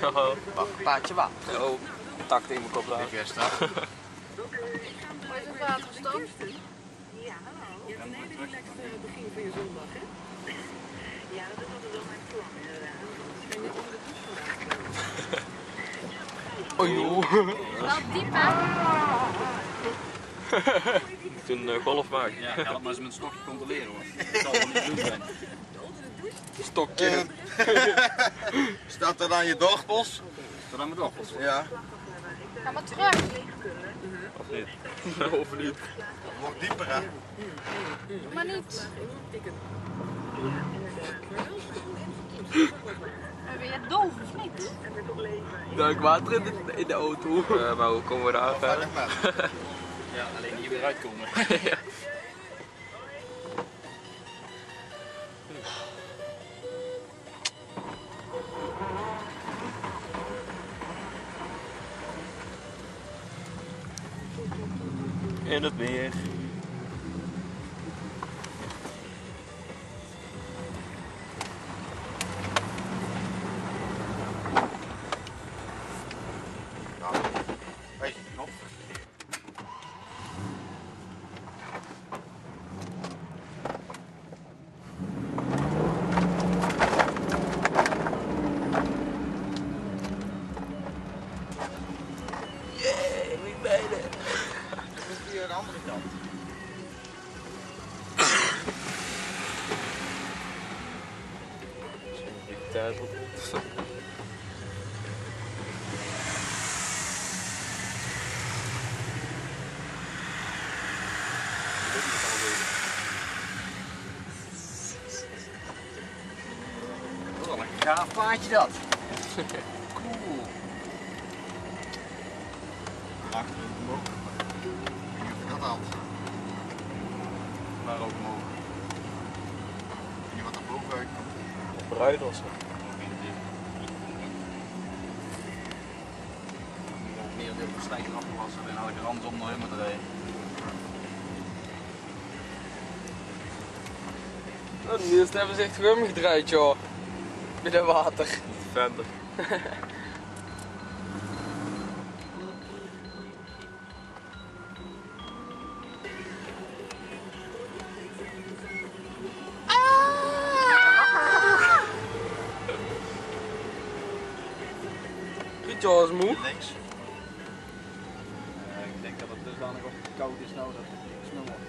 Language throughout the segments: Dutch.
Wacht, paardje water. Oh, tak tegen mijn kop daar. Best hè? Waar is het water gestopt? Ja, hallo. Je hebt een hele relaxed begin van je zondag, hè? Ja, dat is altijd wel mijn plan, inderdaad. En je onder de douche vandaag. Oh joh. Wel diep, hè? Toen golf maken. Ja, help maar eens met een stokje controleren hoor. Dat zal wel niet doen zijn. Stokje. Staat er dan je dorpels? Tot aan mijn dochters. Ja. Ga maar terug. Of niet? Of niet? Wordt dieper hè? Maar niet. Ben je doof of niet? Duik water in de auto. Maar hoe komen we daar verder? Ja, alleen hier weer uitkomen. Ja. In het meer. Hey, knop. Jee, wie ben je? Dat is via de andere kant. Tijd op. Dat is wel een gaaf paardje dat. Cool. Achter omhoog. Ik weet niet of je dat haalt. Maar ook omhoog. Ik weet niet wat er bovenuit komt. Bruid of zo. Meer deel van stijgen afgewassen en hou ik de rand om nog helemaal te rijden. Nu is het hebben ze echt gum gedraaid joh. Met dat water. Vender. Jaws moe. Links. Ik denk dat het dusdanig op koud is nou dat het snel wordt.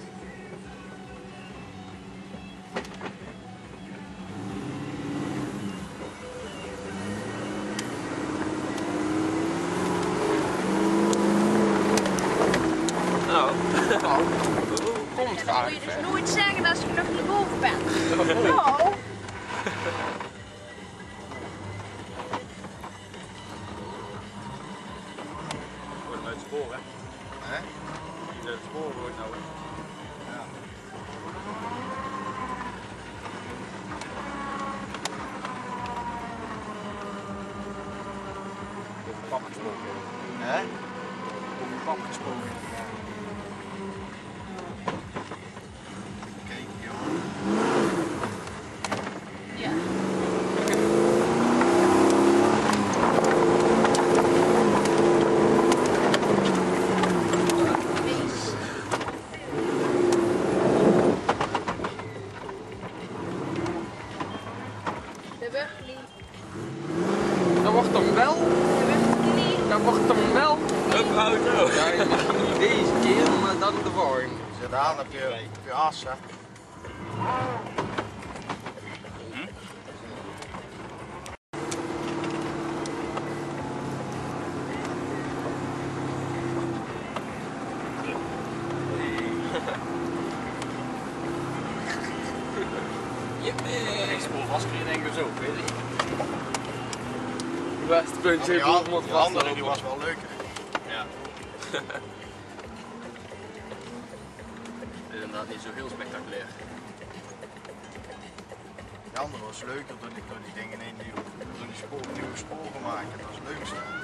Nou. Komt Dan moet je dus nooit zeggen als je nog niet boven bent. Oh. Uit het spoor hè? hè? Hier het spoor wordt nou. Ja. Over pap gesproken. Hè? Over pap gesproken. Kijk joh. Ja. De Wugli. Dat wordt hem wel. De Wugli. Dat wordt hem wel. Een auto. Ja, niet deze keer, maar dan de volgende. Zet aan op je as hè. Ik spoor vast kun je denken zo, weet je. De beste puntje Die heeft iemand die vast. andere die was wel leuker. Ja. Het is inderdaad niet zo heel spectaculair. Die andere was leuker door die dingen heen, door die nieuwe sporen maken. Dat was het leukste.